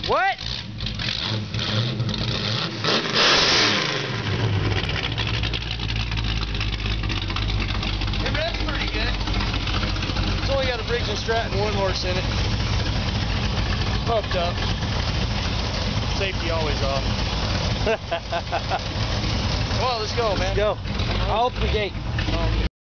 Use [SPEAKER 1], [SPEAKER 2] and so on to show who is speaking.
[SPEAKER 1] What?
[SPEAKER 2] It revs pretty good.
[SPEAKER 1] It's only got a Briggs and Stratton one horse in it. Pumped up. Safety always off. Come on, let's go, man.
[SPEAKER 3] Let's go. I'll open the gate.